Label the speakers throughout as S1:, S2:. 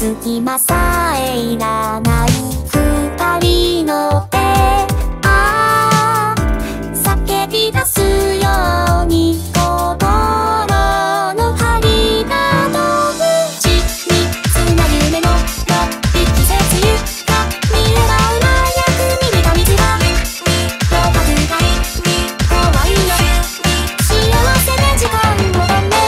S1: 隙間さえいらない二人の手、叫び出すように心の針が戸口につな夢の季節ゆが見ればうまい役に見た水がどうか不甲斐怖いよ幸せな時間をだね。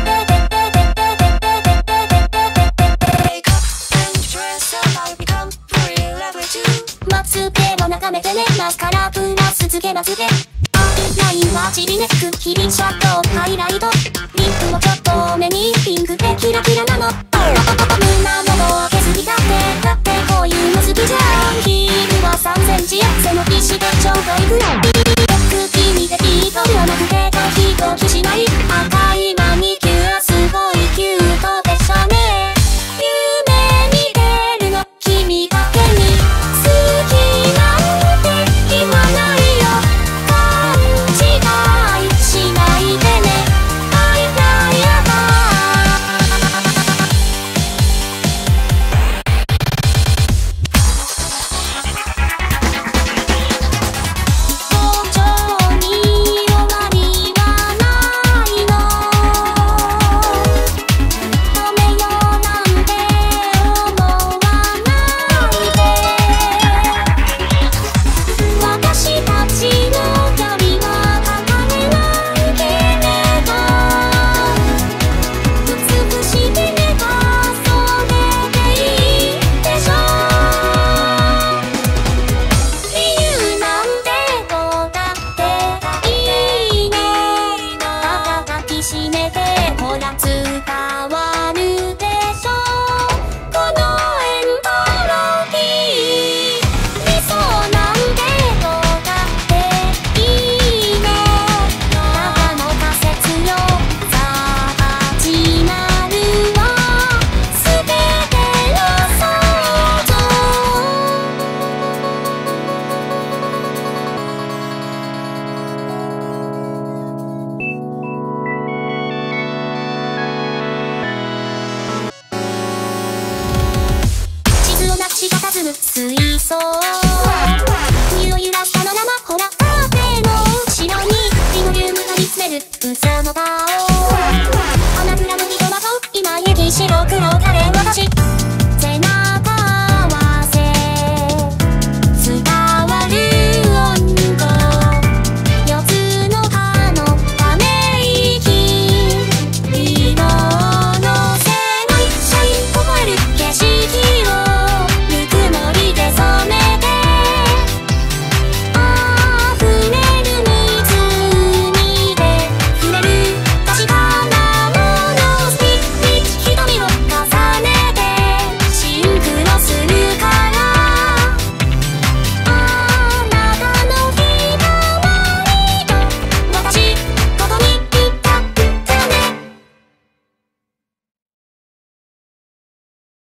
S1: まつげを眺めてね、マスカラプラスつけまつげ、ラインはちびめくキリンシャドウハイライト、リップもちょっと多めにピンクでキラキラなの。胸も削りたってだってこういうの好きじゃん。ヒールは3センチや背の皮脂がちょうどいいぐらい。口にでピートではなくてドキドキしない赤いマニキュアすごいキュートでしょね。夢に出るの君だけに好きなんて言わないよ、勘違いしないでね。I fly above 工場に終わりはないの、止めようなんて思わないで。私たちの距離は離れないけれど、美しい目がそれでいいでしょう。理由なんてどうだっていいの、肩抱きしめてほら伝わるでしょこのエントロピー。理想なんてどうだっていいの、ただの仮説よ、さあ始まるわすべての想像。地図をなくした佇む水槽